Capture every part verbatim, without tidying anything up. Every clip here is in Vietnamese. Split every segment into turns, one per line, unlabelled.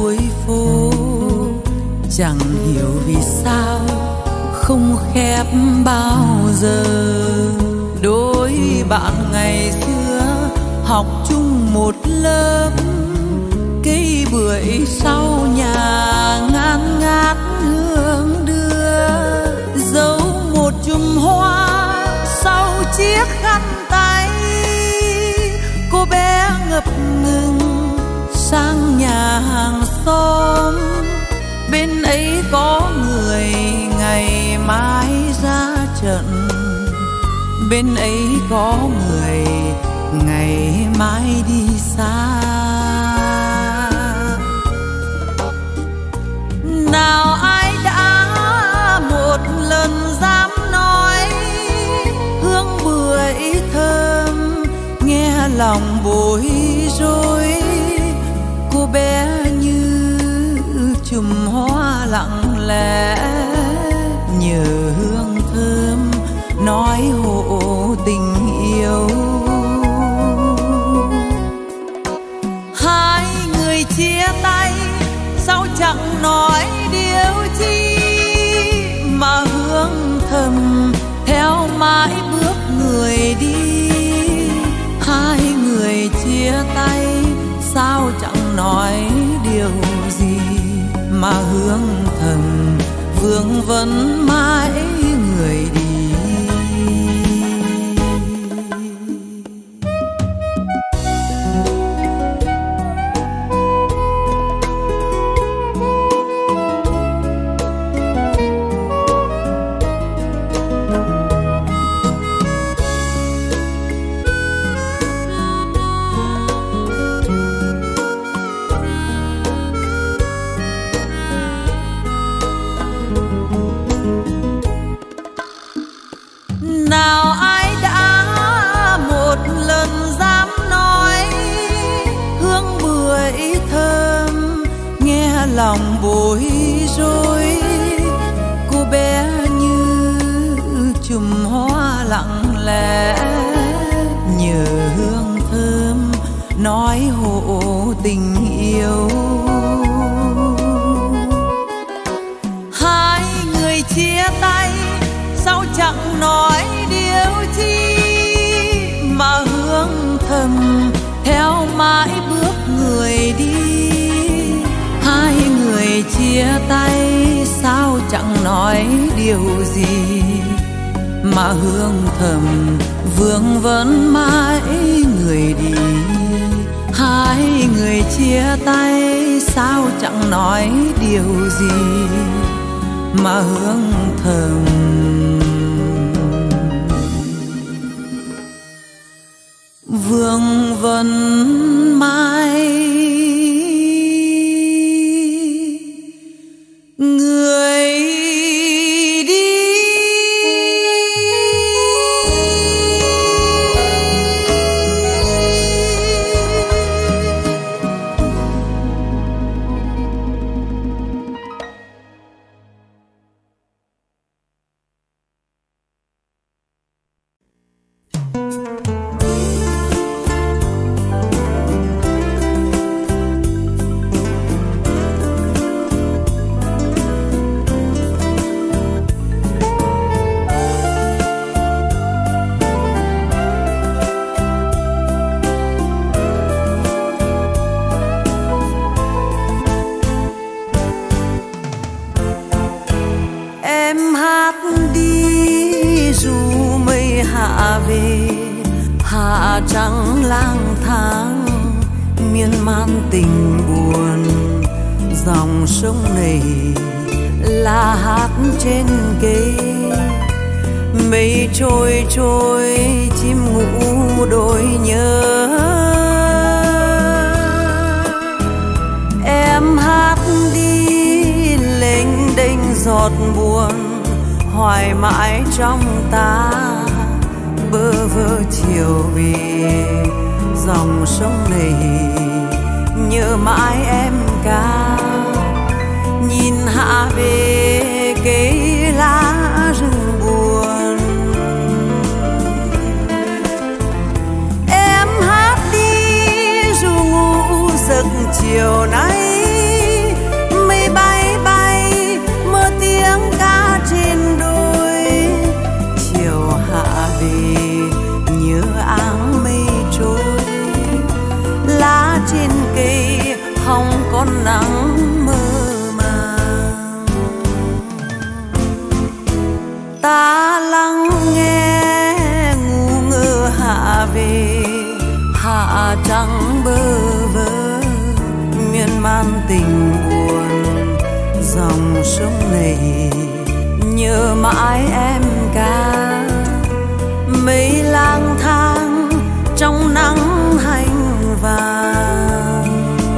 cuối phố, chẳng hiểu vì sao không khép bao giờ. Đôi bạn ngày xưa học chung một lớp, cây bưởi sau nhà ngát ngát hương đưa, giấu một chùm hoa sau chiếc khăn tay. Cô bé ngập ngừng sang nhà hàng xóm, bên ấy có người ngày mai ra trận, bên ấy có người ngày mai đi xa. Nào ai đã một lần dám nói hương bưởi thơm, nghe lòng bối rối. Cô bé như chùm hoa lặng lẽ, nhờ hương thơm nói hộ tình yêu. Hai người chia tay sao chẳng nói điều chi, mà hương thầm theo mãi bước người đi. Hai người chia tay sao chẳng nói điều gì, mà hương thầm vương vấn mãi người đi. Lòng bối rối, cô bé như chùm hoa lặng lẽ, nhờ hương thơm nói hộ tình yêu. Hai người chia tay sao chẳng nói điều chi, mà hương thầm theo mãi bước người đi. Hai người chia tay sao chẳng nói điều gì, mà hương thầm vương vấn mãi người đi. Hai người chia tay sao chẳng nói điều gì, mà hương thầm vương vấn mãi người đi. Hạ trắng lang thang miên man tình buồn, dòng sông này là hát trên cây. Mây trôi trôi chim ngủ đôi nhớ, em hát đi lênh đênh giọt buồn, hoài mãi trong ta bơ vơ chiều về. Dòng sông này nhớ mãi em ca, nhìn hạ về cây lá rừng buồn. Em hát đi dù ngủ giấc chiều nay, nắng mơ màng. Ta lắng nghe ngu ngơ hạ về, hạ trắng bơ vơ miên man tình buồn. Dòng sông này nhớ mãi em ca, mây lang thang trong nắng hành vàng.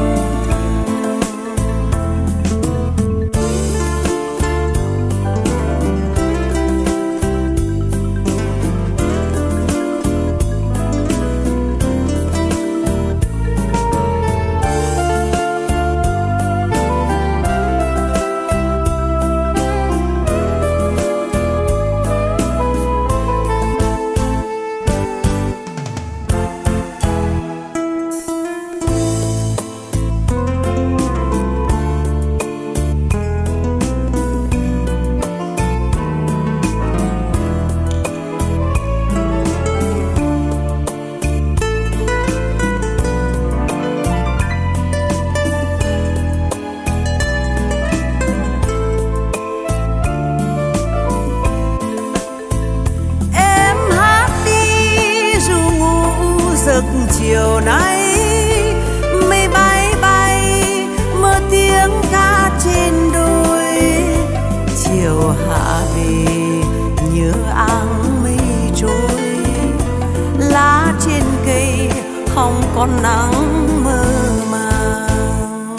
Chiều nay mây bay bay mơ tiếng ca trên đồi. Chiều hạ về nhớ áng mây trôi, lá trên cây không còn nắng mơ màng.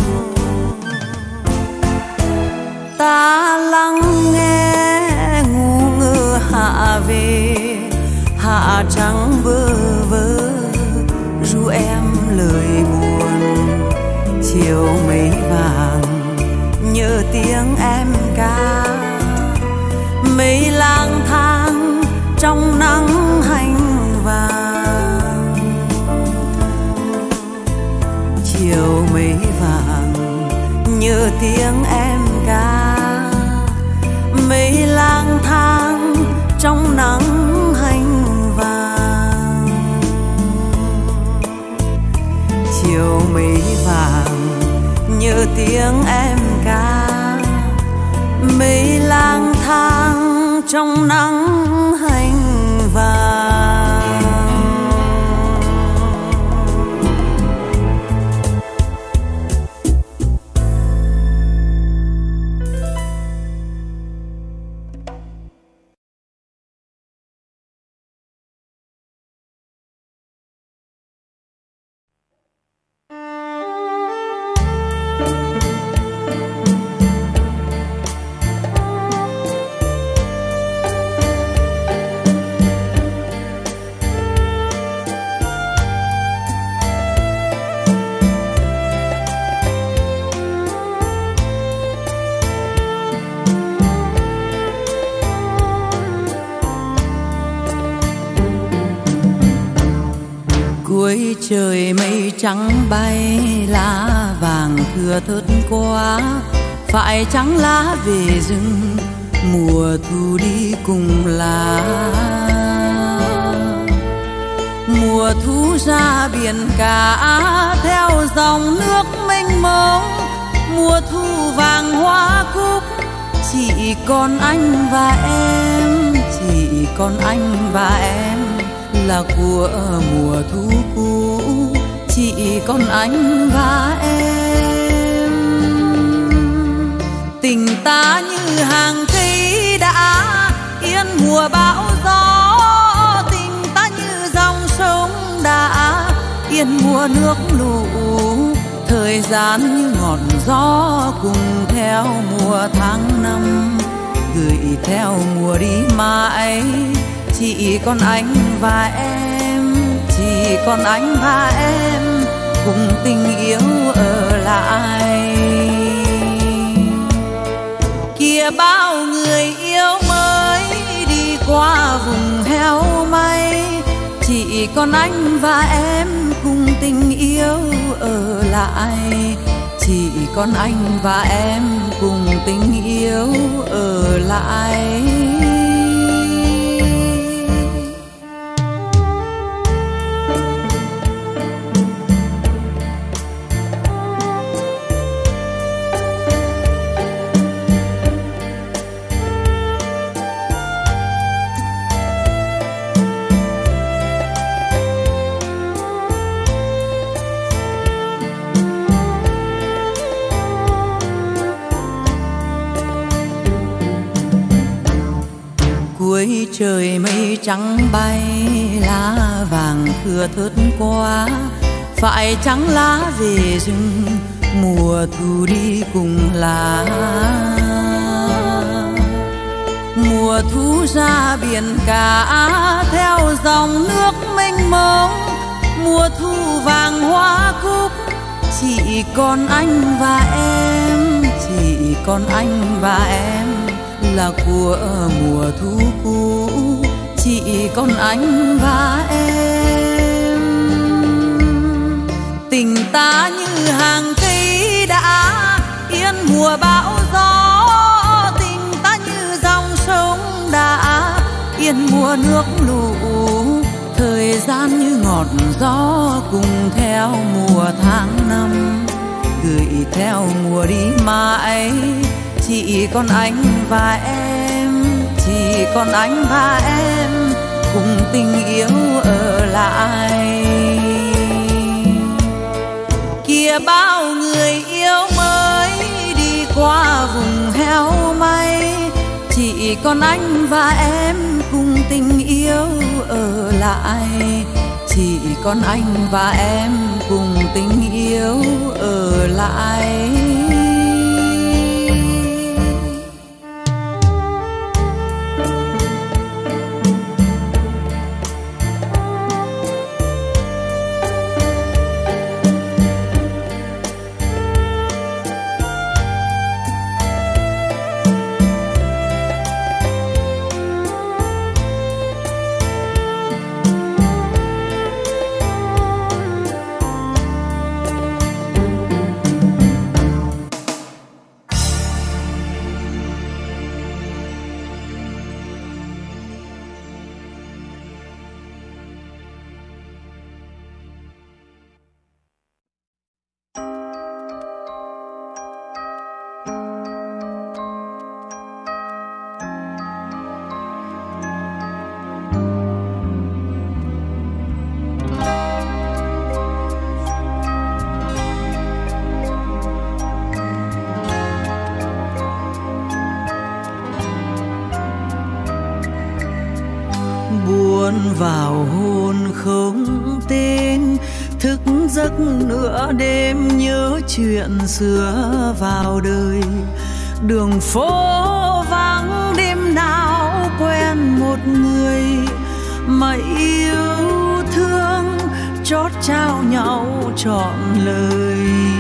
Ta lắng nghe ngu ngơ hạ về, hạ trắng bơ vơ ru em lời buồn. Chiều mây vàng nhớ tiếng em ca, mây lang thang trong nắng hành vàng. Chiều mây vàng nhớ tiếng em ca, mây lang thang trong nắng hành vàng. Chiều mây vàng nhớ tiếng em ca, mây lang thang trong nắng hành vàng. Cuối trời mây trắng bay, lá vàng thưa thớt quá. Phải trắng lá về rừng, mùa thu đi cùng lá. Mùa thu ra biển cả, theo dòng nước mênh mông. Mùa thu vàng hoa cúc, chỉ còn anh và em, chỉ còn anh và em là của mùa thu cũ, chỉ còn anh và em. Tình ta như hàng cây đã yên mùa bão gió, tình ta như dòng sông đã yên mùa nước lũ. Thời gian như ngọn gió cùng theo mùa tháng năm, gửi theo mùa đi mãi. Chỉ còn anh và em, chỉ còn anh và em cùng tình yêu ở lại. Kìa bao người yêu mới đi qua vùng heo may, chỉ còn anh và em cùng tình yêu ở lại. Chỉ còn anh và em cùng tình yêu ở lại. cuối trời mây trắng bay, lá vàng thưa thớt quá. Phải chăng lá về rừng, mùa thu đi cùng lá. Mùa thu ra biển cả, theo dòng nước mênh mông. Mùa thu vàng hoa cúc, chỉ còn anh và em, chỉ còn anh và em là của mùa thu cũ, chỉ còn anh và em. Tình ta như hàng cây đã yên mùa bão gió, tình ta như dòng sông đã yên mùa nước lũ. Thời gian như ngọt gió cùng theo mùa tháng năm, gửi theo mùa đi mãi. Chỉ còn anh và em, chỉ còn anh và em cùng tình yêu ở lại. Kìa bao người yêu mới đi qua vùng heo may, chỉ còn anh và em cùng tình yêu ở lại. Chỉ còn anh và em cùng tình yêu ở lại. Vào hôn không tên, thức giấc nửa đêm nhớ chuyện xưa vào đời. Đường phố vắng đêm nào quen một người mà yêu thương chót trao nhau trọn lời.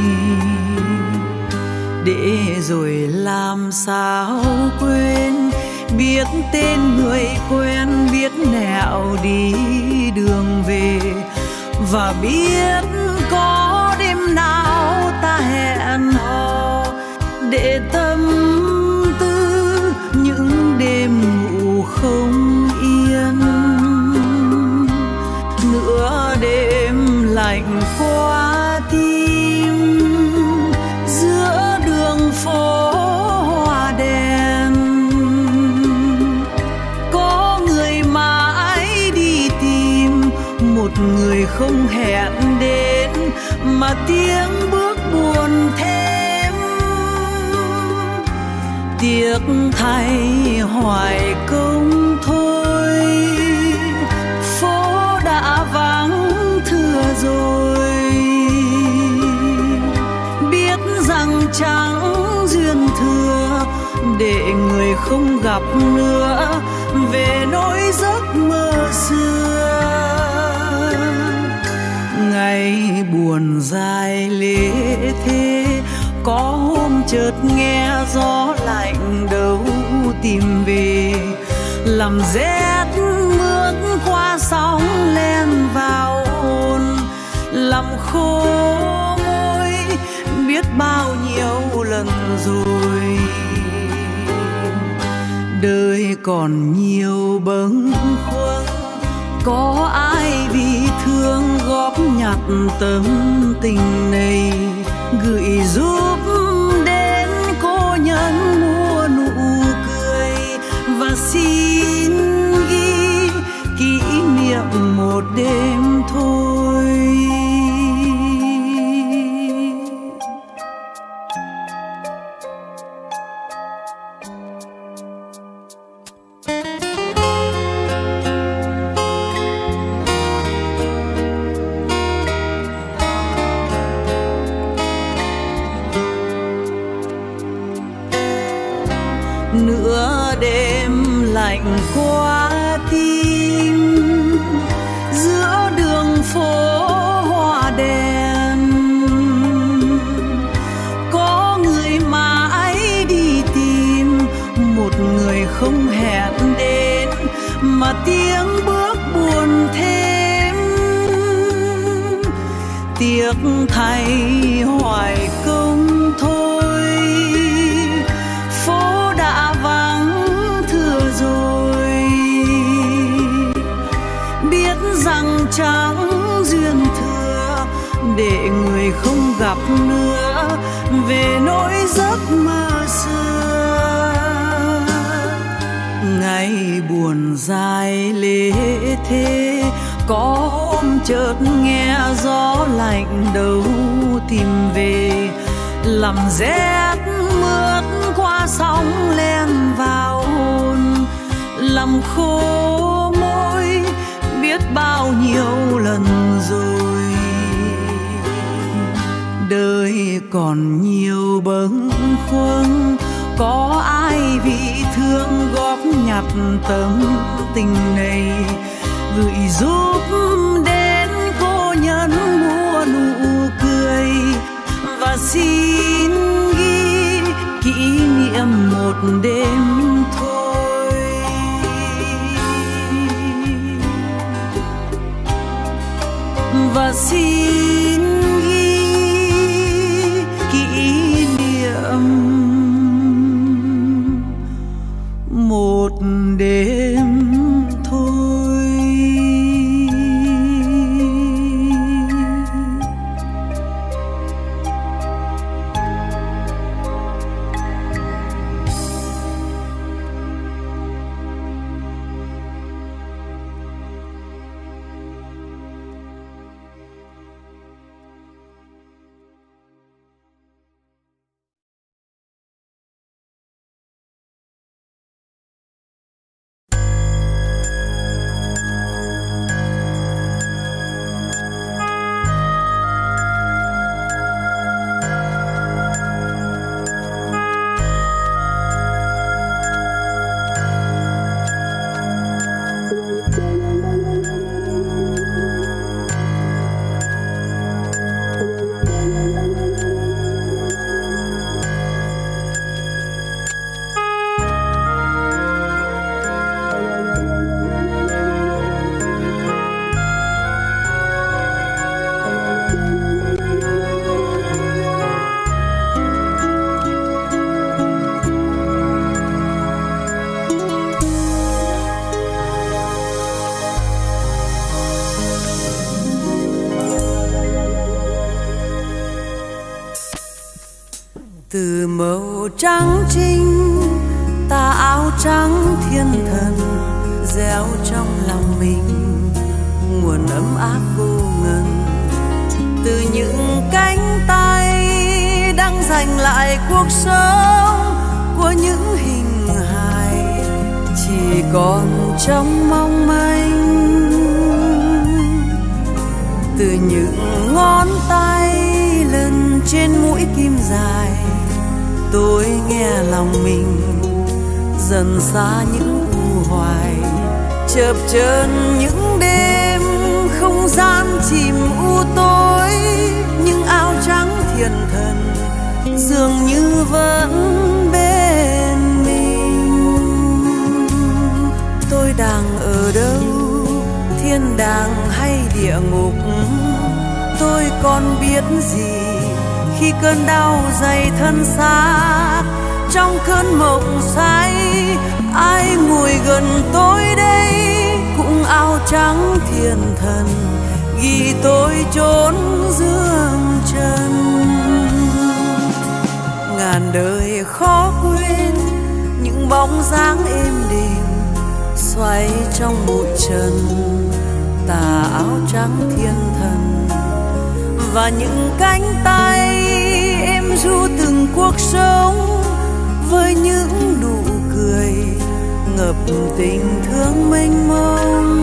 Để rồi làm sao quên, biết tên người quen, biết nẻo đi đường về. Và biết có đêm nào ta hẹn hò để tâm tư những đêm ngủ không yên. Nửa đêm lạnh qua tim, giữa đường phố hoa đèn. Có người mãi đi tìm một người không hẹn đến, mà tiếng bước buồn thêm. Tiếc thay hoài công thôi, phố đã vắng thưa rồi. Biết rằng chẳng duyên thừa để người không gặp nữa, về nỗi giấc mơ xưa. Ngày buồn dài lê thế, có hôm chợt nghe gió lạnh đâu tìm về. Làm rét mướt qua sóng len vào hồn, làm khô môi biết bao nhiêu lần rồi. Đời còn nhiều bâng khuâng, có ai vì thương góp nhặt tâm tình này, gửi giúp đến cô nhân mua nụ cười. Và xin ghi kỷ niệm một đêm thôi. đêm lạnh qua tim, giữa đường phố hoa đèn có người mãi đi tìm, một người không hẹn đến mà tiếng bước buồn thêm. Tiếc thay hoài công thôi, phố đã vắng thưa rồi. Biết rằng chẳng duyên thừa để người không gặp nữa, về nỗi giấc mơ xưa. Ngày buồn dài lê thế, có hôm chợt nghe gió lạnh đầu tìm về, làm rét mướt qua sóng len vào hồn, làm khô môi biết bao nhiêu lần rồi. Đời còn nhiều bâng khuâng, có ai vì thương góp nhặt tâm tình này, gửi giúp đến cô nhân mùa nụ cười. Và xin ghi kỷ niệm một đêm thôi. Và xin ghi kỷ niệm một đêm thôi. Từ màu trắng trinh tà áo trắng thiên thần, gieo trong lòng mình nguồn ấm áp vô ngần. Từ những cánh tay đang giành lại cuộc sống của những hình hài chỉ còn trong mong manh. Từ những ngón tay lần trên mũi kim dài, tôi nghe lòng mình dần xa những u hoài, chợp chờn những đêm không gian chìm u tối. Nhưng áo trắng thiên thần dường như vẫn bên mình. Tôi đang ở đâu, thiên đàng hay địa ngục, tôi còn biết gì khi cơn đau dày thân xác. Trong cơn mộng say, ai ngồi gần tôi đây cũng áo trắng thiên thần, ghi tôi trốn dương trần. Ngàn đời khó quên những bóng dáng êm đềm xoay trong bụi trần, tà áo trắng thiên thần. Và những cánh tay em ru từng cuộc sống với những nụ cười ngập tình thương mênh mông.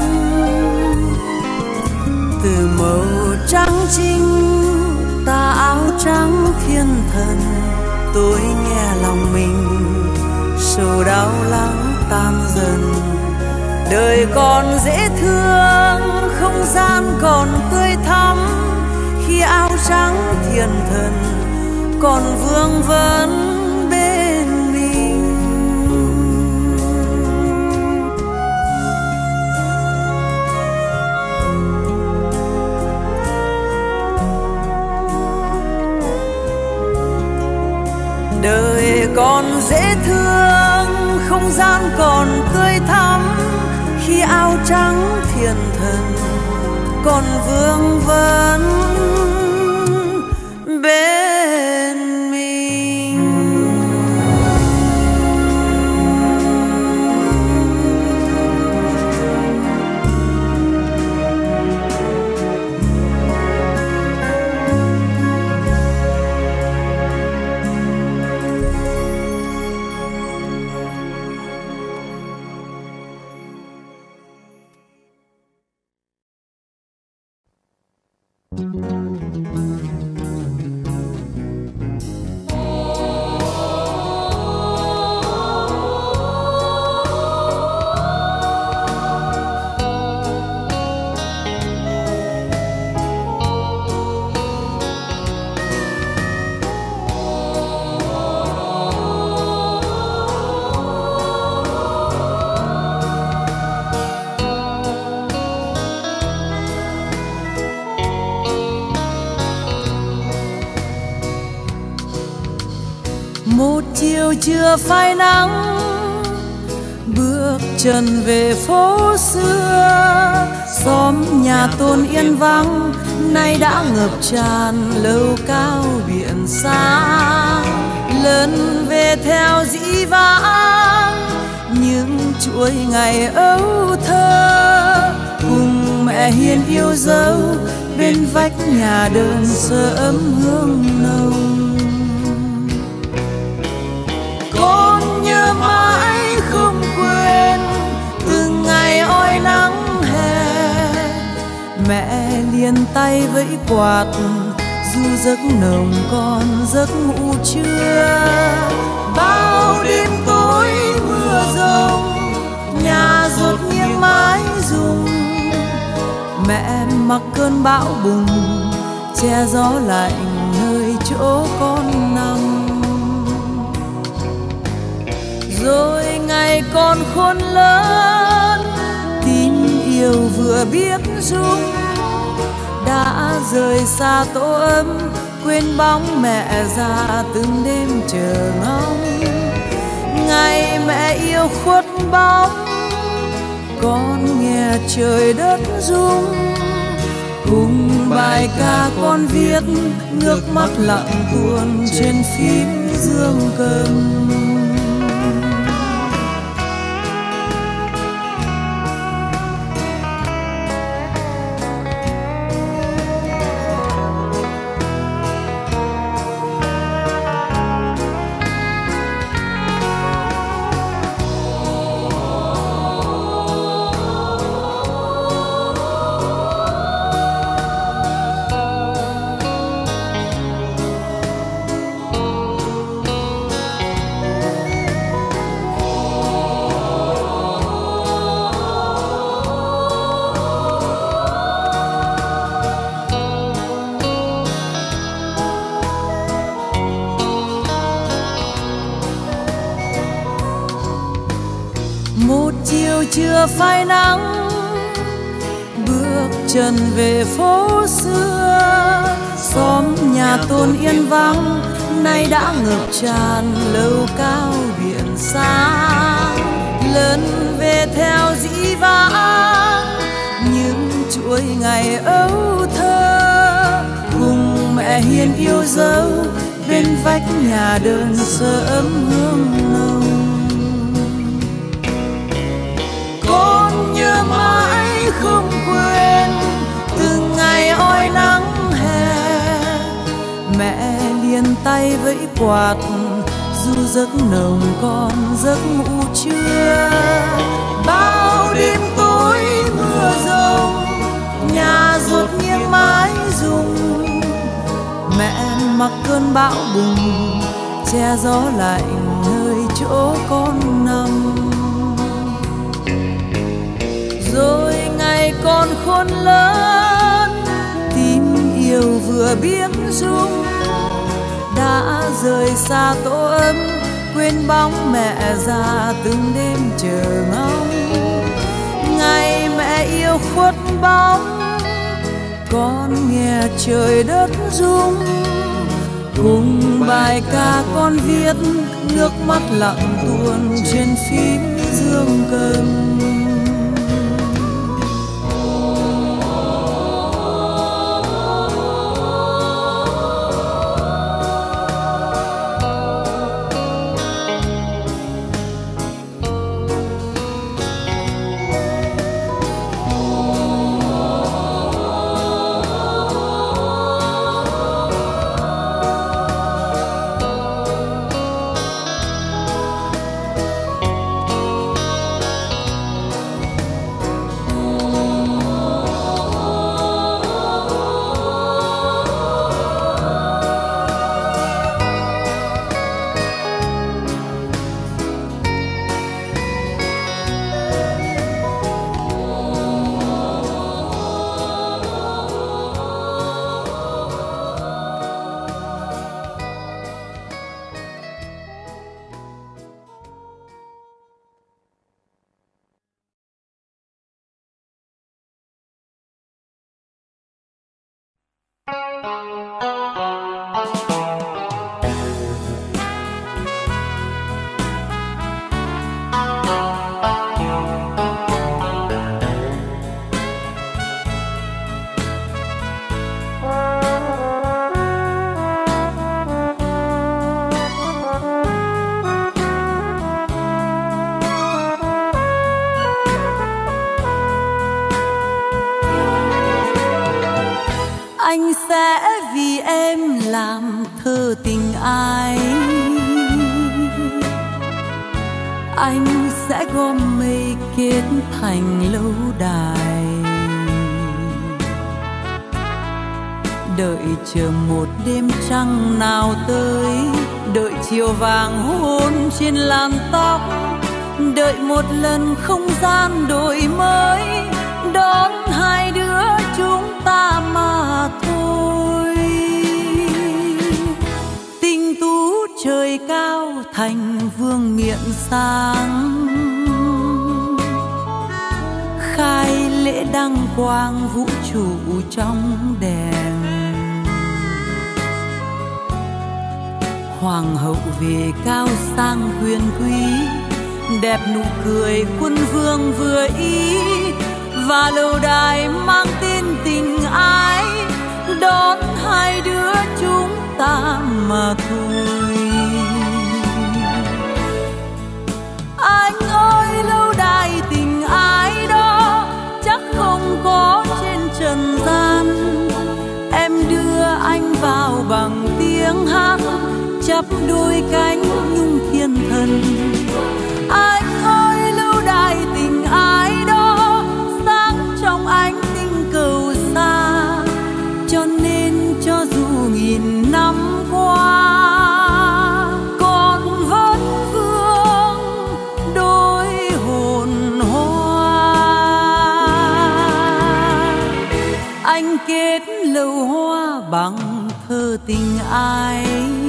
Từ màu trắng trinh tà áo trắng thiên thần, tôi nghe lòng mình sầu đau lắng tan dần. Đời còn dễ thương, không gian còn tươi thắm, khi áo trắng thiên thần còn vương vấn bên mình. Đời còn dễ thương, không gian còn tươi thắm, khi áo trắng thiên thần còn vương vấn bên mình. Một chiều chưa phai nắng, bước chân về phố xưa, xóm nhà Tôn yên vắng, nay đã ngập tràn lâu cao biển xa. Lớn về theo dĩ vãng những chuỗi ngày ấu thơ, cùng mẹ hiền yêu dấu bên vách nhà đơn sơ ấm hương nồng. Con nhớ mãi không quên từng ngày oi nắng hè, mẹ liền tay vẫy quạt du giấc nồng còn giấc ngủ trưa. Bao đêm tối mưa rông, nhà rột nghiêng mái rung, mẹ mặc cơn bão bùng che gió lạnh nơi chỗ con nằm. Rồi ngày còn khôn lớn, tình yêu vừa biết rung, đã rời xa tổ ấm, quên bóng mẹ già từng đêm chờ ngóng. Ngày mẹ yêu khuất bóng, con nghe trời đất rung, cùng bài ca con viết nước mắt lặng tuôn trên phím dương cầm. Một chiều chưa phai nắng, bước chân về phố xưa, xóm nhà Tôn yên vắng, nay đã ngập tràn lâu cao biển xa. Lớn về theo dĩ vãng những chuỗi ngày ấu thơ, cùng mẹ hiền yêu dấu bên vách nhà đơn sơ ấm hương nồng. Con nhớ mãi không quên từng ngày oi nắng hè, mẹ liền tay vẫy quạt du giấc nồng còn giấc ngủ trưa. Bao đêm tối mưa rông, nhà rột nghiêng mái rung, mẹ mặc cơn bão bùng che gió lạnh nơi chỗ con nằm. Rồi ngày còn khôn lớn, tim yêu vừa biết rung, đã rời xa tổ ấm, quên bóng mẹ già từng đêm chờ ngóng. Ngày mẹ yêu khuất bóng, con nghe trời đất rung, cùng bài ca con viết, nước mắt lặng tuôn trên phím dương cầm. Anh sẽ vì em làm thơ tình ai, anh sẽ gom mây kết thành lâu đài, đợi chờ một đêm trăng nào tới, đợi chiều vàng hôn trên làn tóc, đợi một lần không gian đổi mới, đón hai đứa chúng ta mà thôi. Tình tú trời cao thành vương miện sáng, khai lễ đăng quang vũ trụ trong đèn. Hoàng hậu về cao sang quyền quý, đẹp nụ cười quân vương vừa ý, và lâu đài mang tên tình ái, đón hai đứa chúng ta mà thôi. Anh ơi lâu đài tình ái đó chắc không có trên trần gian, em đưa anh vào bằng tiếng hát, chắp đôi cánh nhung thiên thần. Anh ơi lâu đài tình ái đó sáng trong ánh tinh cầu xa, cho nên cho dù nghìn năm qua còn vẫn vương đôi hồn hoa. Anh kết lầu hoa bằng thơ tình ai,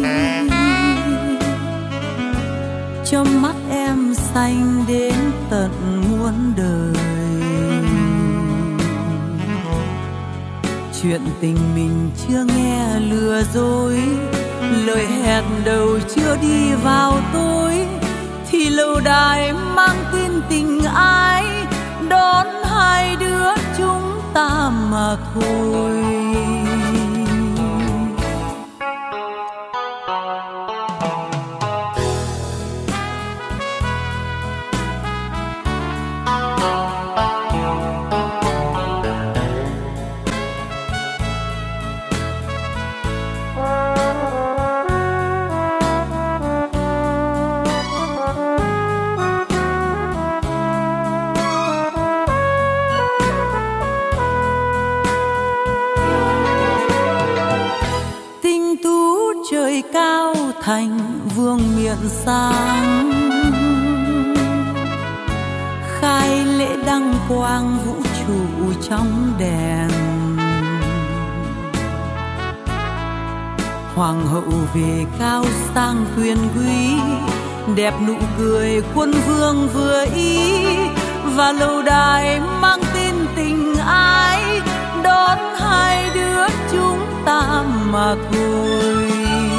cho mắt em xanh đến tận muôn đời. Chuyện tình mình chưa nghe lừa dối, lời hẹn đầu chưa đi vào tối, thì lâu đài mang tên tình ái, đón hai đứa chúng ta mà thôi. cao thành vương miện sáng, khai lễ đăng quang vũ trụ trong đèn. Hoàng hậu về cao sang quyền quý, đẹp nụ cười quân vương vừa ý, và lâu đài mang tên tình ái đón hai đứa chúng ta mà thôi.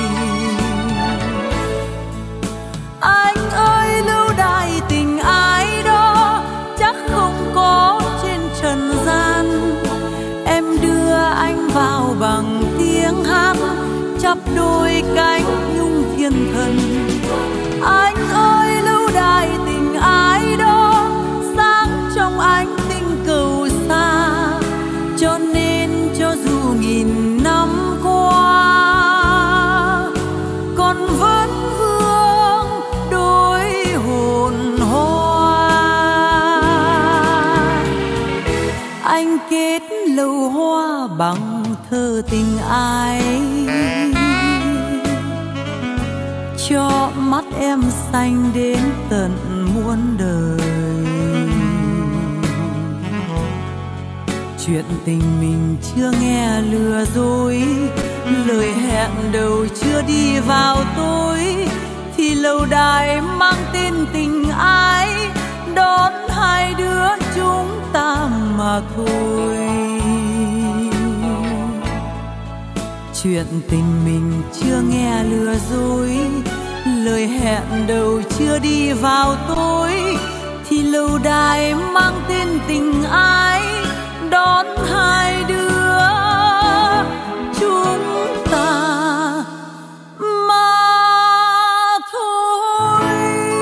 Anh ơi, lâu đài tình ái đó chắc không có trên trần gian. Em đưa anh vào bằng tiếng hát, chắp đôi cánh nhung thiên thần. Anh ơi, lâu đài tình ái đó sáng trong ánh tinh cầu xa, cho nên cho dù nghìn năm qua còn vẫn vương đôi hồn hoa. Anh kết lầu hoa bằng thơ tình ái, cho mắt em xanh đến tận muôn đời. Chuyện tình mình chưa nghe lừa dối, lời hẹn đầu chưa đi vào tối, thì lâu đài mang tên tình ái đón hai đứa chúng ta mà thôi. Chuyện tình mình chưa nghe lừa dối, lời hẹn đầu chưa đi vào tối, thì lâu đài mang tên tình ái đón hai đứa chúng ta mà thôi.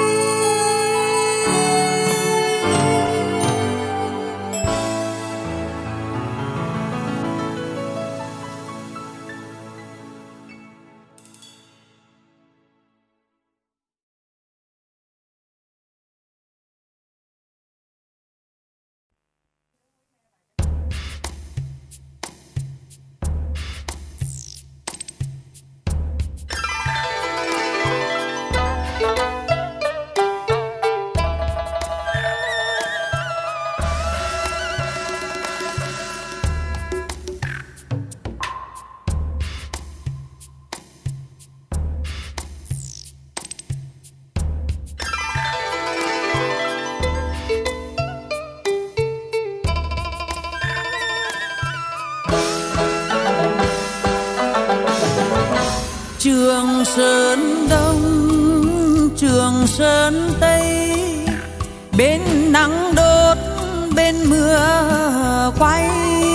Trường Sơn Đông, Trường Sơn Tây, bên nắng đốt, bên mưa quay.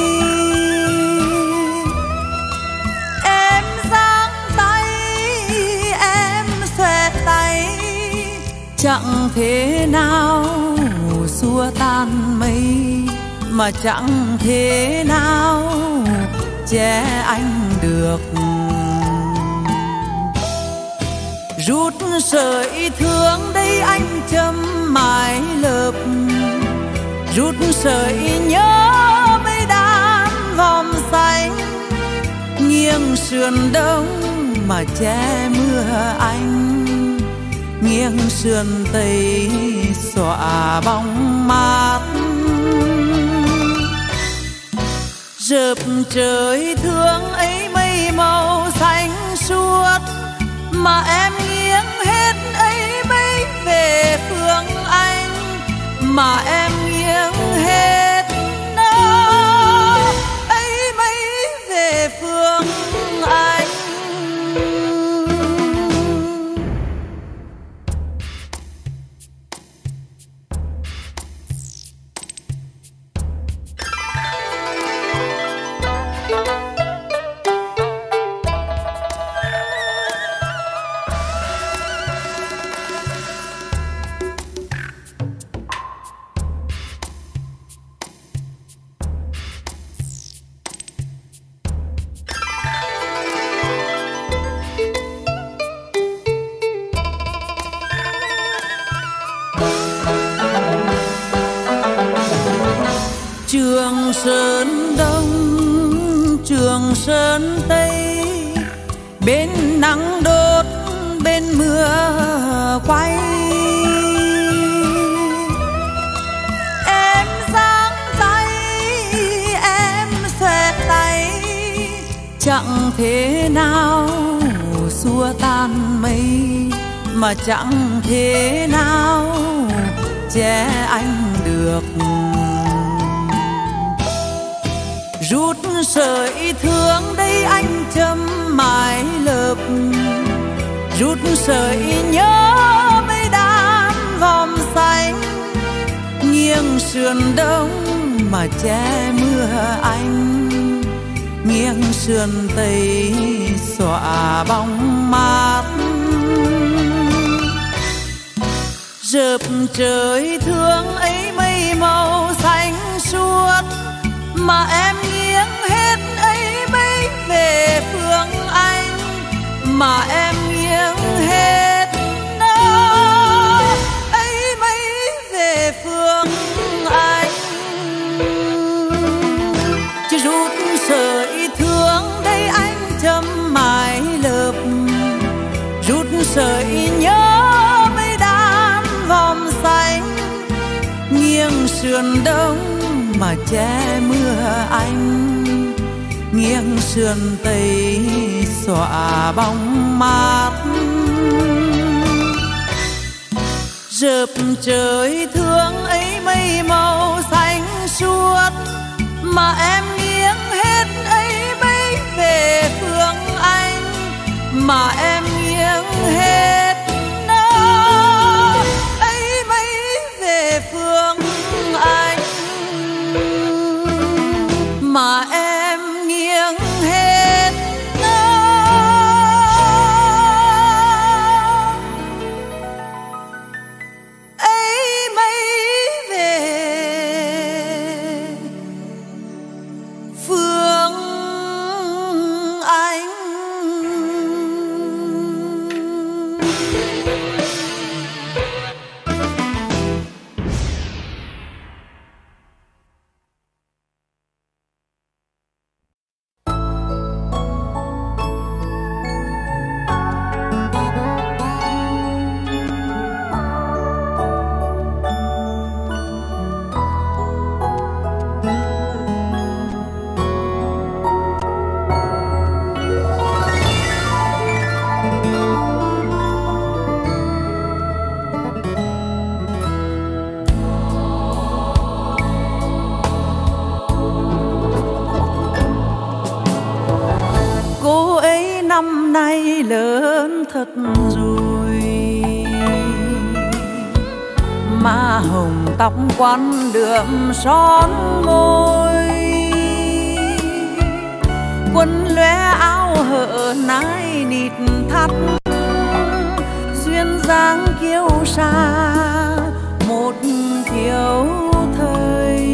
Em giang tay, em xòe tay, chẳng thế nào xua tan mây, mà chẳng thế nào che anh được. Rút sợi thương đây anh châm mái lợp, rút sợi nhớ mấy đám vòm xanh, nghiêng sườn đông mà che mưa anh, nghiêng sườn tây xõa bóng mát. Rợp trời thương ấy mây màu xanh suốt, mà em nghiêng hết ấy mấy về phương anh, mà em nghiêng hết ấy mấy về phương anh. Trường Sơn Đông, Trường Sơn Tây, bên nắng đổ thế nào xua tan mây, mà chẳng thế nào che anh được. Rút sợi thương đây anh châm mái lợp, rút sợi nhớ mấy đám vòm xanh, nghiêng sườn đông mà che mưa anh, nghiêng sườn tây xõa bóng mát. Rợp trời thương ấy mây màu xanh suốt, mà em nghiêng hết ấy mấy về phương anh, mà em nghiêng hết ấy mấy về phương anh. Chỉ rút sợi thương đây anh châm mái lợp, rút sợi nhớ mấy đám vòm xanh, nghiêng sườn đông mà che mưa anh, nghiêng sườn tây xõa bóng mát. Rợp trời thương ấy mây màu xanh suốt, mà em nghiêng hết ấy mấy về phương anh, mà em nghiêng hết ấy mấy về phương anh, mà em nghiêng hết ấy mấy về phương anh. Năm nay lớn thật rồi, má hồng tóc quăn đượm son môi, quần lóe áo hở nái nịt thắt, duyên dáng kiêu sa một kiều thời.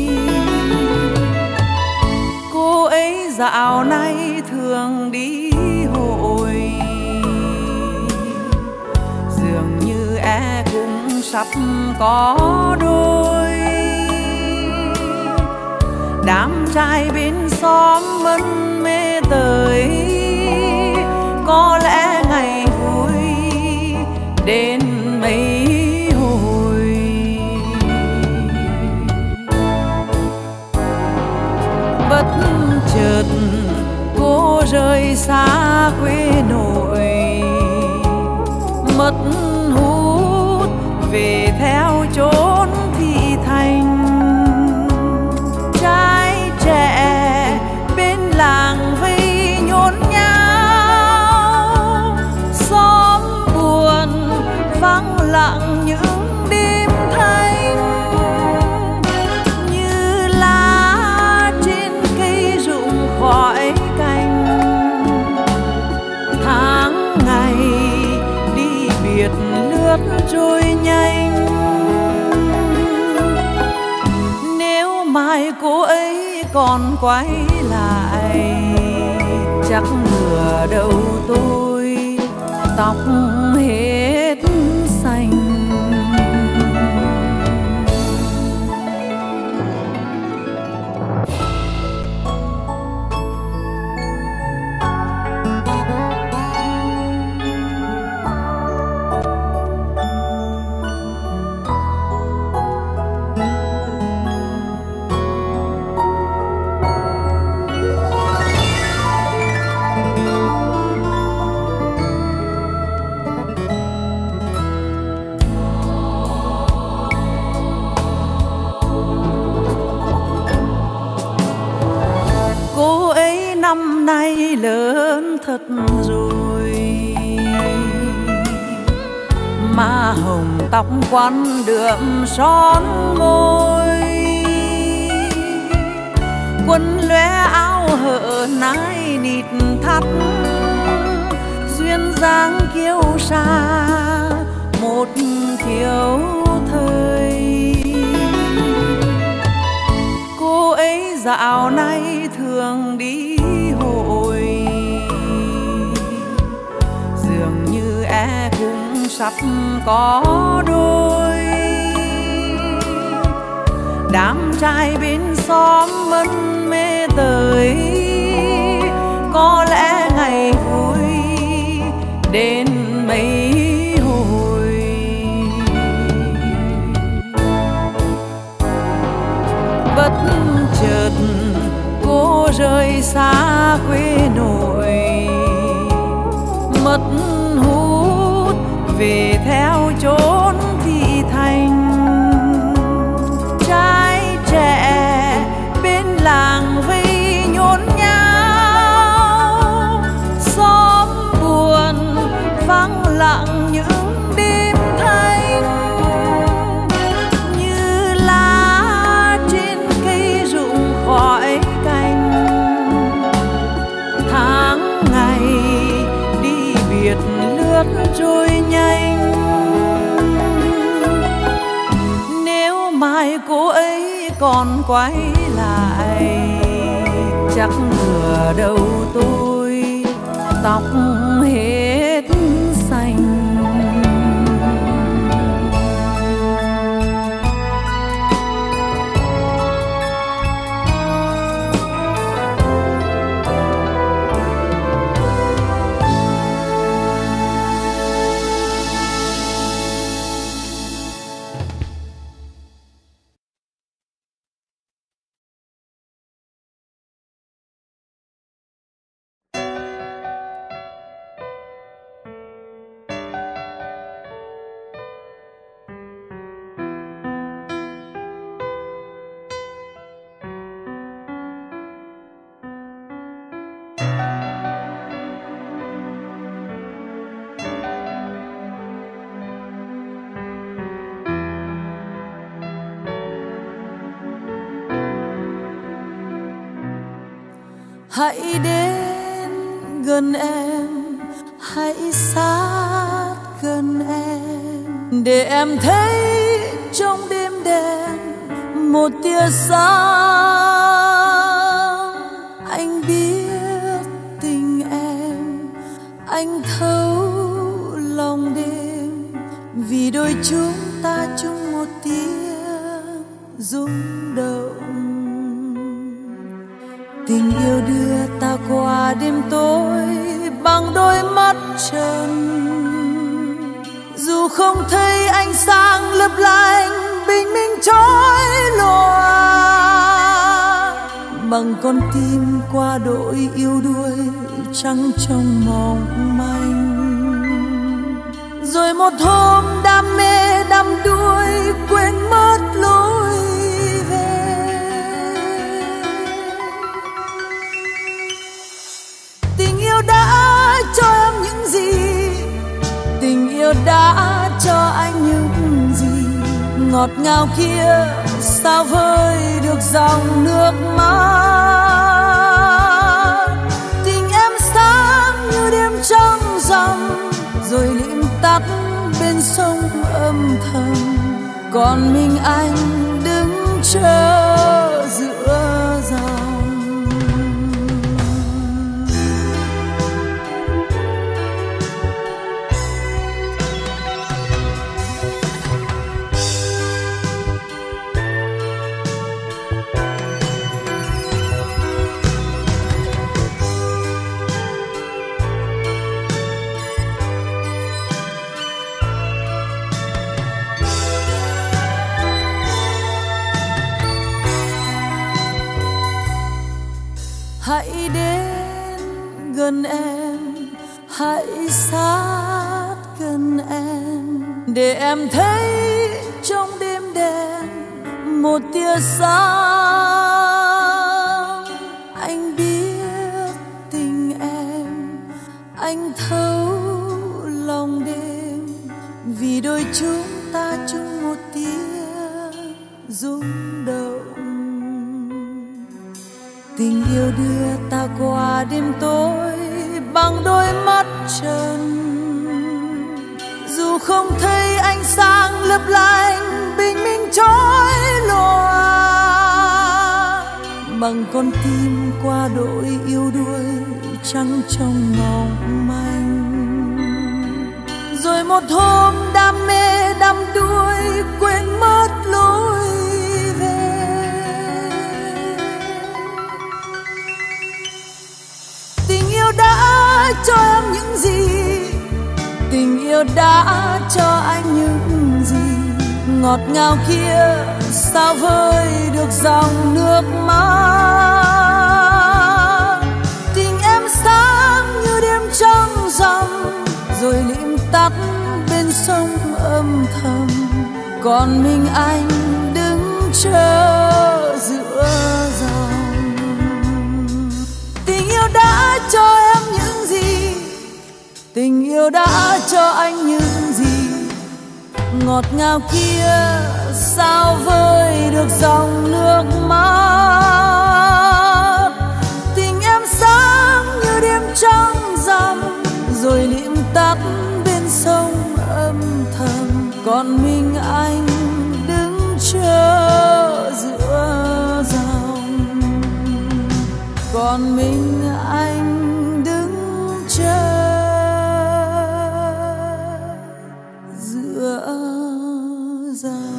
Cô ấy dạo này thường đi hội, dường như e cũng sắp có đôi. Đám trai bên xóm mân mê tới, có lẽ ngày vui đến mấy hồi. Bất chợt cô rời xa quê nội, mất hút về theo chốn thị thành. Trai trẻ bên làng vây nhốn nháo, xóm buồn vắng lặng những đêm thanh, như lá trên cây rụng khỏi cành. Tháng ngày đi biệt lướt trôi nhanh, nếu mai cô ấy còn quay lại, chắc nửa đầu tôi tóc hết xanh. má hồng tóc quăn đượm son môi, quần lóe áo hở nái nịt thắt, duyên dáng kiêu sa một thiếu thời. Cô ấy dạo này thường đi hội, dường như e cũng sắp có đôi. Đám trai bên xóm mân mê tới, có lẽ ngày vui đến mấy hồi. Bất chợt cô rời xa quê nội, mất hút về theo chốn thị thành. Trai trẻ bên làng vây nhốn nháo, xóm buồn vắng lặng những đêm thanh, như lá trên cây rụng khỏi cành. Tháng ngày đi biệt lướt trôi nhanh, nếu mai cô ấy còn quay lại, chắc nửa đầu tôi tóc hết xanh. Hãy đến gần em, hãy sát gần em, để em thấy trong đêm đen một tia sáng. Anh biết tình em, anh thấu lòng đêm, vì đôi chúng ta chung một tiếng rung động. Tình yêu đưa ta qua đêm tối bằng đôi mắt trần, dù không thấy ánh sáng lấp lánh bình minh chói lòa, bằng con tim qua đội yêu đuối trắng trong mong manh. Rồi một hôm đam mê đắm đuối quên mất lối về. Tình yêu đã cho em những gì, tình yêu đã cho anh những gì, ngọt ngào kia sao vơi được dòng nước mắt. Tình em sáng như đêm trăng rằm, rồi lịm tắt bên sông âm thầm, còn mình anh đứng chờ giữa dòng. Hãy đến gần em, hãy sát gần em, để em thấy trong đêm đen một tia sáng. Anh biết tình em, anh thấu lòng đêm, vì đôi chúng ta chung một tiếng rung động. Tình yêu đưa ta qua đêm tối bằng đôi mắt trần, dù không thấy ánh sáng lấp lánh bình minh chói lòa, bằng con tim qua đội yêu đuối trắng trong mong manh. Rồi một hôm đam mê đắm đuối quên mất lối về. Tình yêu đã cho em những gì, tình yêu đã cho anh những gì, ngọt ngào kia sao vơi được dòng nước mắt. Tình em sáng như đêm trăng rằm, rồi lim tắt bên sông âm thầm, còn mình anh đứng chờ giữa dòng. Tình yêu đã cho em những gì, tình yêu đã cho anh những gì, ngọt ngào kia sao vơi được dòng nước mắt. Tình em sáng như đêm trăng rằm, rồi lim tắt bên sông âm thầm, còn mình anh đứng chờ giữa dòng, còn mình anh đứng chờ giữa dòng.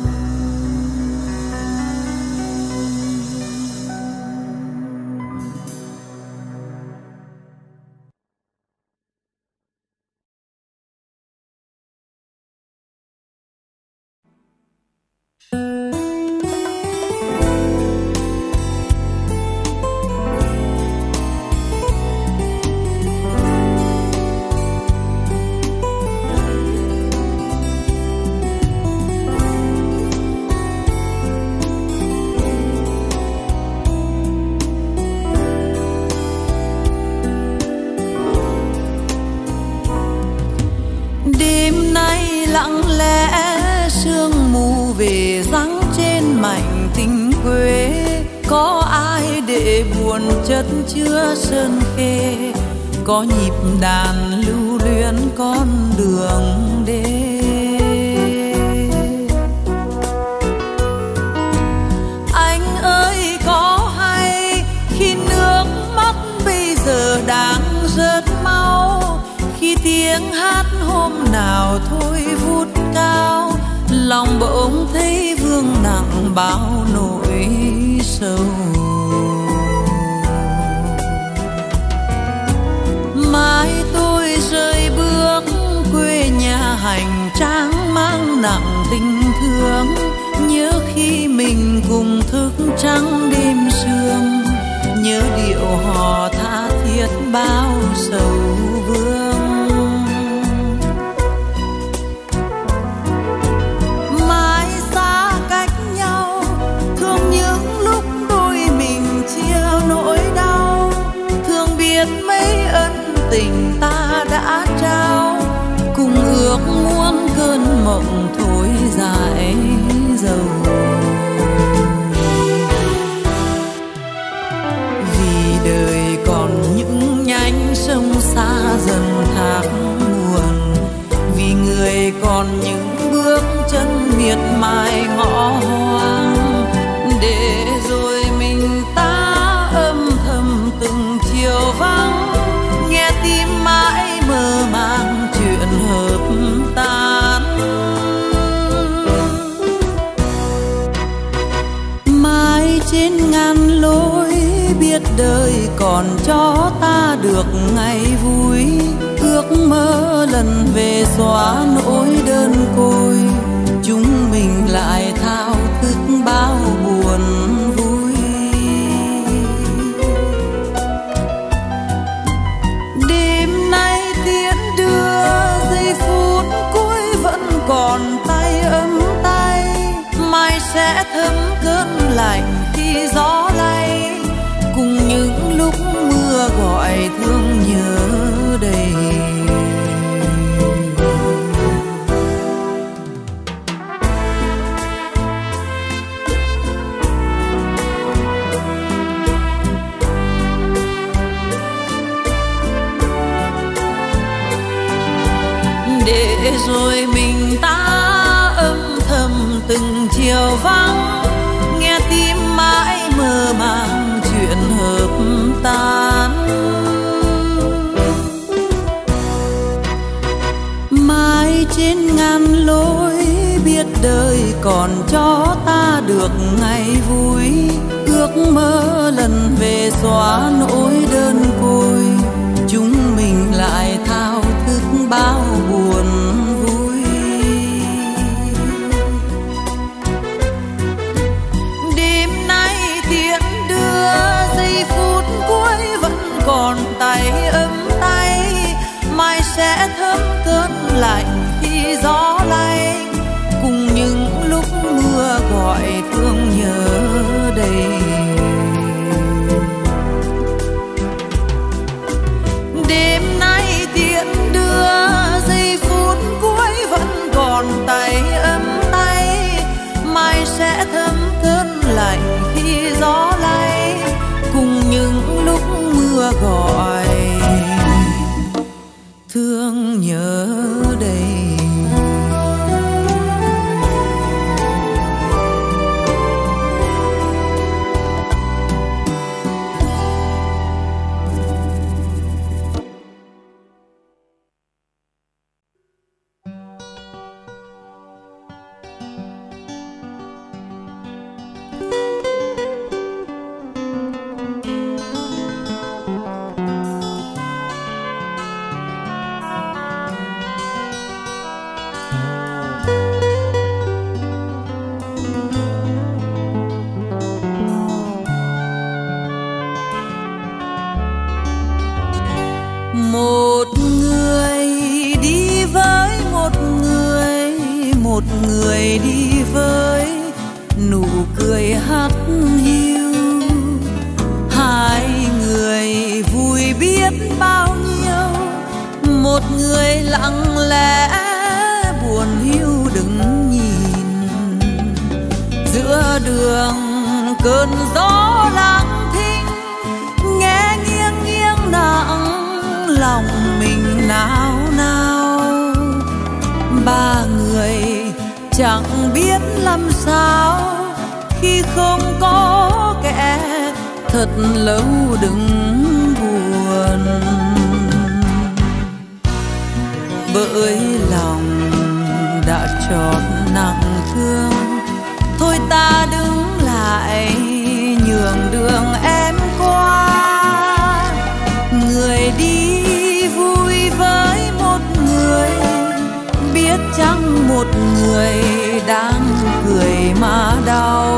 Lặng lẽ sương mù về giăng trên mảnh tình quê, có ai để buồn chất chứa sơn khê, có nhịp đàn lưu luyến con đường đê. Anh ơi có hay khi nước mắt bây giờ đang rớt máu, khi tiếng hát hôm nào thôi vút cao, lòng bỗng thấy vương nặng bao nỗi sầu. Mai tôi rời bước quê nhà hành trang mang nặng tình thương, nhớ khi mình cùng thức trắng đêm sương, nhớ điệu hò tha thiết bao sầu vương. Mãi xa cách nhau, thương những lúc đôi mình chia nỗi đau, thương biết mấy ân tình ta đã trao, cùng ước muốn cơn mộng thối dại dầu. Vì đời còn những nhánh sông xa dần thác nguồn, vì người còn những bước chân miệt mài ngõ hoang, để rồi mình ta âm thầm từng chiều vắng, nghe tim mãi mơ màng chuyện hợp tan. Mãi trên ngàn lối biết đời còn cho ta được ngày vui, ước mơ lần về xóa nỗi đơn côi, chúng mình lại thao thức bao buồn vui. Đêm nay tiễn đưa giây phút cuối vẫn còn tay ấm tay, mai sẽ thấm cơn lạnh khi gió lay, cùng những lúc mưa gọi thương nhớ đầy. để rồi mình ta âm thầm từng chiều vắng, nghe tim mãi mơ màng chuyện hợp tan. Mãi trên ngàn lối biết đời còn cho ta được ngày vui, ước mơ lần về xóa nỗi đơn côi, chúng mình lại thao thức bao buồn vui. Đêm nay tiễn đưa giây phút cuối vẫn còn tay ấm tay, mai sẽ thấm cơn lạnh khi gió lay, cùng những lúc mưa gọi thương nhớ đầy. Đêm nay tiễn đưa giây phút cuối vẫn còn tay ấm tay, mai sẽ thấm cơn lạnh khi gió lay, cùng những lúc mưa gọi thương nhớ đầy. Một người đi với một người, một người đi với nụ cười hắt hiu, hai người vui biết bao nhiêu, một người lặng lẽ buồn hiu đứng nhìn. Giữa đường cơn gió lặng thinh, nghe nghiêng nghiêng nặng lòng mình nao nao. Ba người chẳng biết làm sao khi không có kẻ thật lâu đứng buồn, bởi lòng đã chót nặng thương. Thôi ta đứng lại nhường đường em qua, người đi vui với một người, biết chăng một người đang cười mà đau.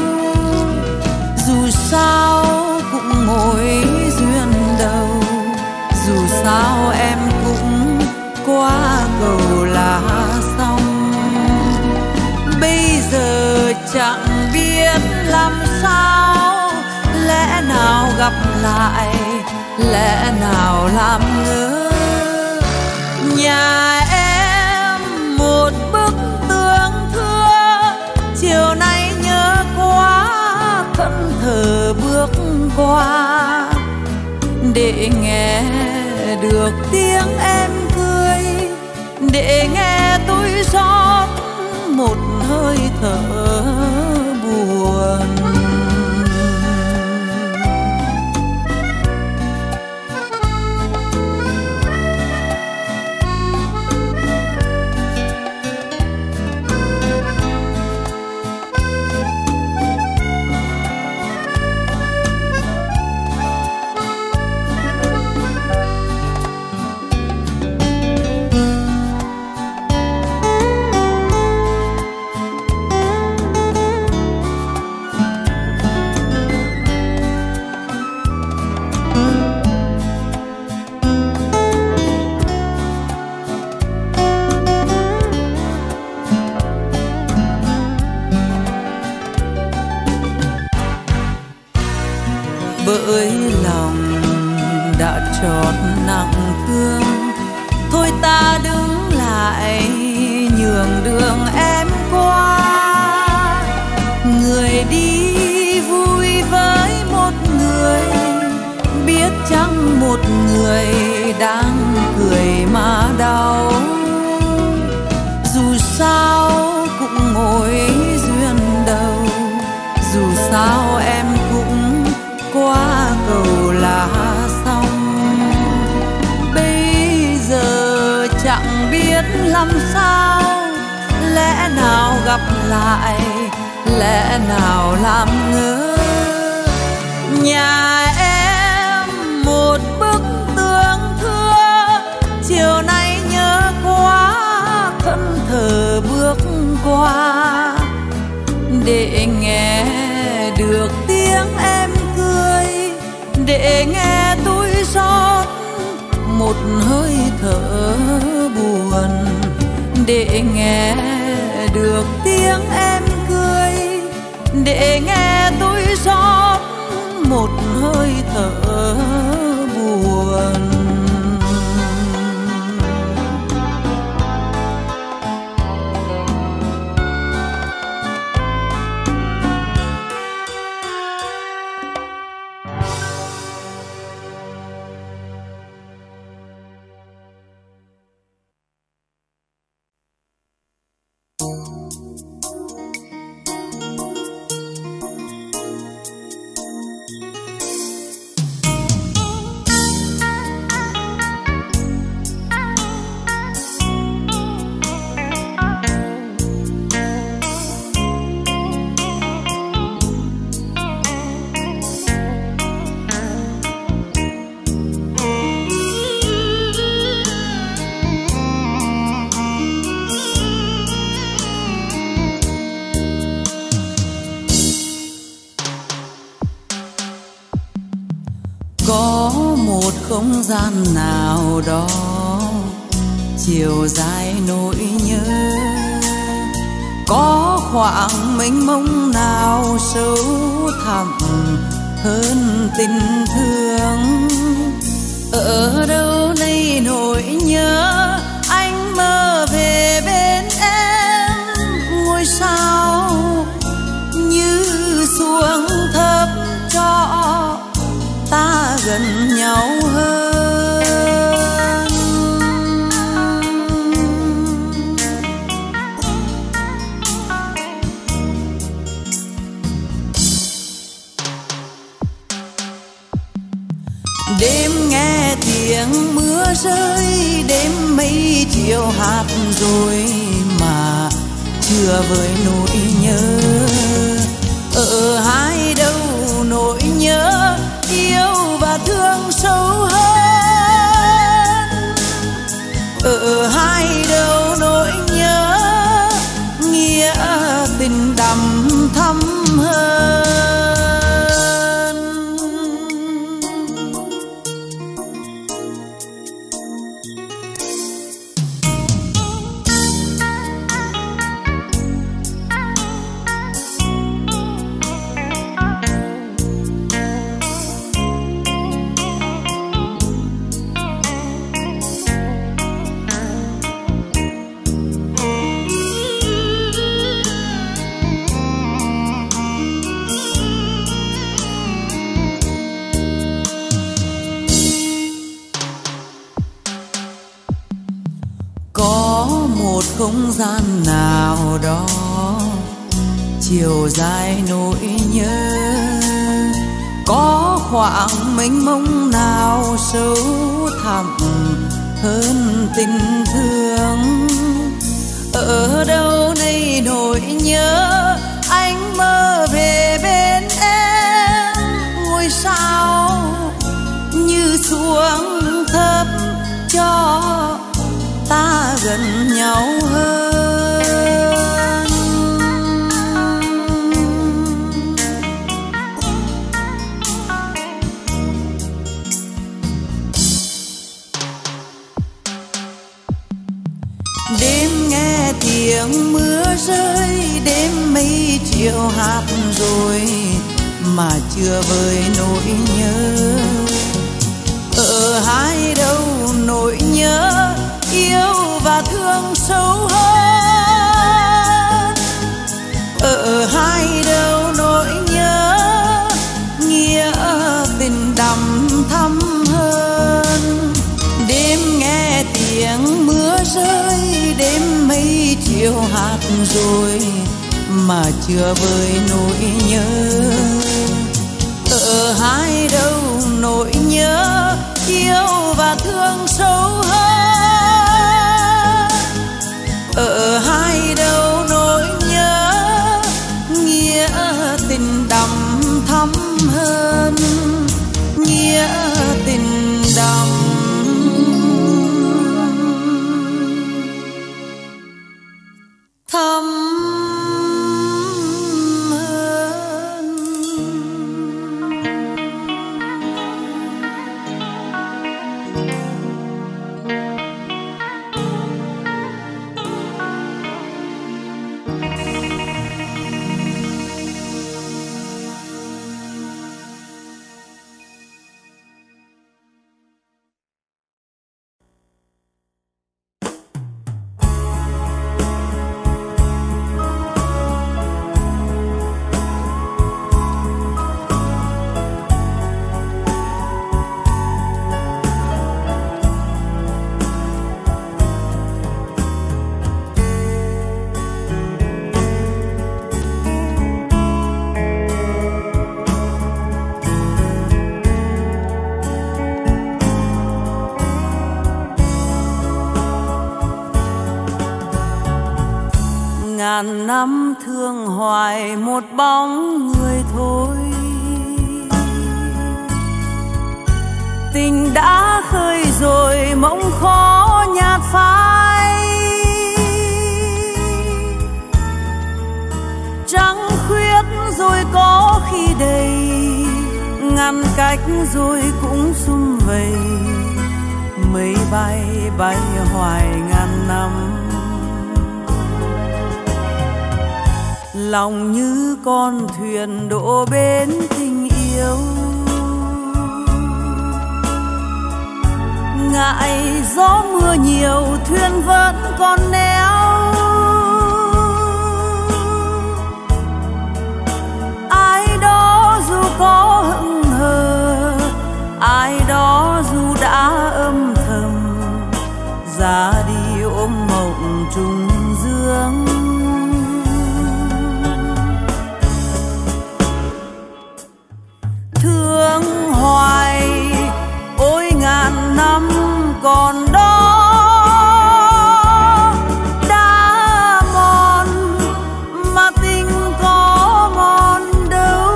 Dù sao cũng mỗi duyên đầu, dù sao em cũng qua cầu là xong. Bây giờ chẳng biết làm sao, lẽ nào gặp lại, lẽ nào làm ngơ. Nhà em một bức tường thưa, chiều nay nhớ quá thẫn thờ bước qua, để nghe được tiếng em cười, để nghe tôi rót một hơi thở buồn. Bởi lòng đã chót nặng thương, thôi ta đứng lại nhường đường em qua. Người đi vui với một người, biết chăng một người đang cười mà đau. làm sao, lẽ nào gặp lại, lẽ nào làm ngơ. Nhà em một bức tường thưa, chiều nay nhớ quá, thân thờ bước qua để nghe được tiếng em cười, để nghe tôi rót một hơi thở buồn, để nghe được tiếng em cười, để nghe tôi rót một hơi thở buồn. Không gian nào đó chiều dài nỗi nhớ, có khoảng mênh mông nào sâu thẳm hơn tình thương. Ở đâu đây nỗi nhớ, anh mơ về bên em, ngôi sao như xuống thấp cho ta gần nhau hơn. Đêm nghe tiếng mưa rơi, đêm mây chiều hát rồi mà chưa vơi nỗi nhớ. Ở hai đâu nỗi nhớ, yêu và thương sâu hơn. Ở hai đâu nỗi nhớ, nghĩa tình đậm thắm hơn. Không gian nào đó chiều dài nỗi nhớ, có khoảng mênh mông nào sâu thẳm hơn tình thương. Ở đâu đây nỗi nhớ, anh mơ về bên em, ngôi sao như xuống thấp cho ta gần nhau hơn. Đêm nghe tiếng mưa rơi, đêm mây chiều hát rồi mà chưa vơi nỗi nhớ. Ở hai đâu nỗi nhớ, yêu và thương sâu hơn. Ở hai đâu nỗi nhớ, nghĩa tình đậm thắm hơn. Đêm nghe tiếng mưa rơi, đêm mây chiều hát rồi mà chưa vơi nỗi nhớ. Ở hai đâu nỗi nhớ, yêu và thương sâu hơn. ngàn năm thương hoài một bóng người thôi. Tình đã khơi rồi mộng khó nhạt phai, trăng khuyết rồi có khi đầy, ngăn cách rồi cũng sum vầy. Mây bay bay hoài ngàn năm, lòng như con thuyền đổ bến tình yêu. Ngại gió mưa nhiều thuyền vẫn còn neo, ai đó dù có hững hờ, ai đó dù đã âm thầm ra đi ôm mộng trùng dương. Thương hoài ôi ngàn năm còn đó, đã mòn mà tình có mòn đâu.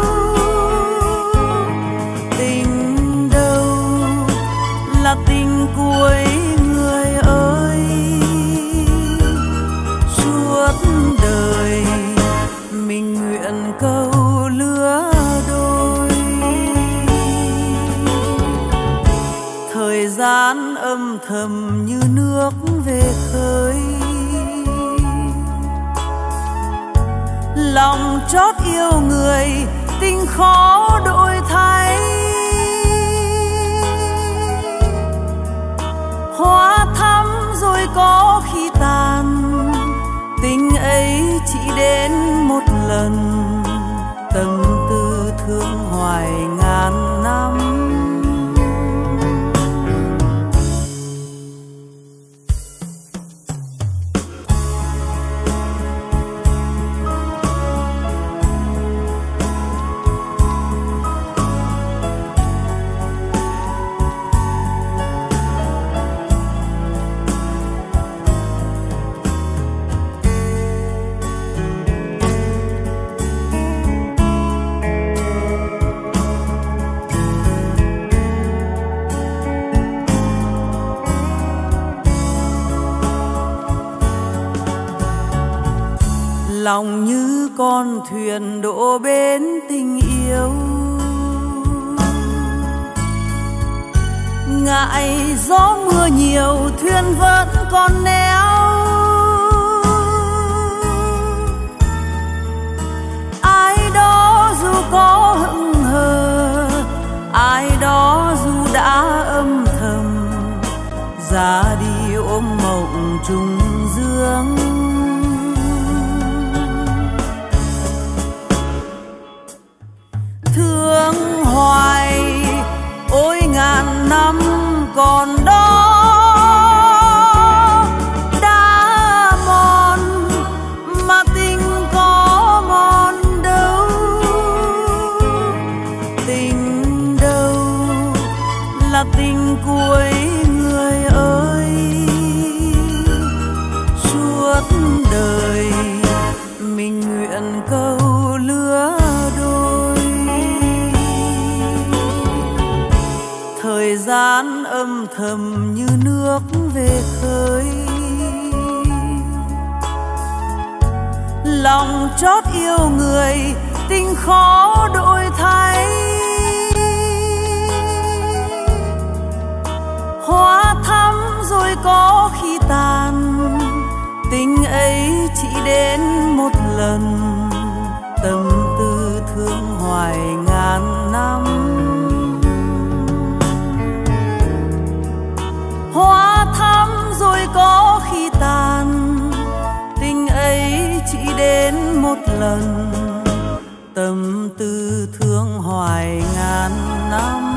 Tình đâu là tình cuối người ơi, suốt đời mình nguyện câu lứa đôi. Thời gian âm thầm như nước về khơi, lòng chót yêu người tình khó đổi thay. Hoa thắm rồi có khi tàn, tình ấy chỉ đến một lần, tâm tư thương hoài ngàn năm. Lòng như con thuyền đổ bến tình yêu, ngại gió mưa nhiều thuyền vẫn còn neo. Ai đó dù có hững hờ, ai đó dù đã âm thầm ra đi ôm mộng trùng dương. Thương hoài ôi ngàn năm còn đó, đã mòn mà tình có mòn đâu. Tình đâu là tình cuối người ơi, suốt đời mình nguyện câu lứa đôi. Thời gian âm thầm như nước về khơi, lòng chót yêu người tình khó đổi thay. Hoa thắm rồi có khi tàn, tình ấy chỉ đến một lần, tâm tư thương hoài ngàn năm. Hoa thắm rồi có khi tàn, tình ấy chỉ đến một lần, tâm tư thương hoài ngàn năm.